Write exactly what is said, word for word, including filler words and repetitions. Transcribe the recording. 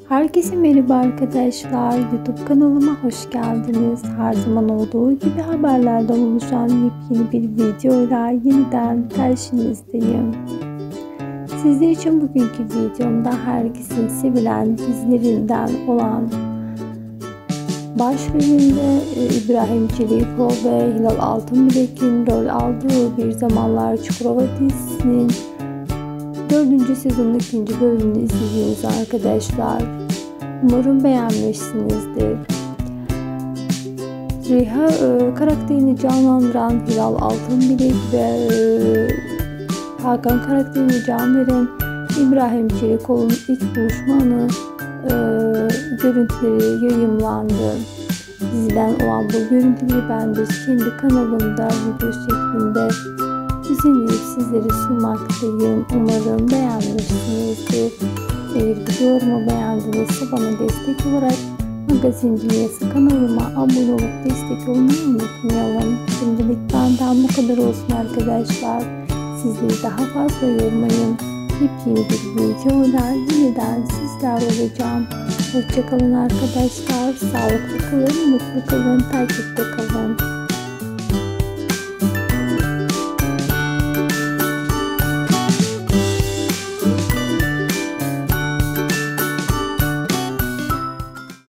Herkese merhaba arkadaşlar. YouTube kanalıma hoş geldiniz. Her zaman olduğu gibi haberlerden oluşan yepyeni bir videoyla yeniden karşınızdayım. Sizler için bugünkü videomda herkesin sevilen dizilerinden olan başrolünde İbrahim Çelikov ve Hilal Altınbilek'in rol aldığı Bir Zamanlar Çukurova dizisinin dördüncü sezonun ikinci bölümünü izliyoruz arkadaşlar. Umarım beğenmişsinizdir. Züleyha e, karakterini canlandıran Hilal Altınbilek ve e, Hakan karakterini can veren İbrahim Çelikov'un ilk buluşma anı e, görüntüleri yayımlandı. Diziden olan bu görüntüleri ben de kendi kanalımda video şeklinde düzenleyip sizlere sunmaktayım. Umarım beğenmişsinizdir. Eğer videomu beğendinizse bana destek olarak Magazin Dünyası kanalıma abone olup destek olmayı unutmayalım. Şimdilik benden bu kadar olsun arkadaşlar. Sizleri daha fazla yormayın. Yepyeni bir videoyla yeniden sizler olacağım. Hoşçakalın arkadaşlar. Sağlıklı kalın, mutlu kalın, takipte kalın.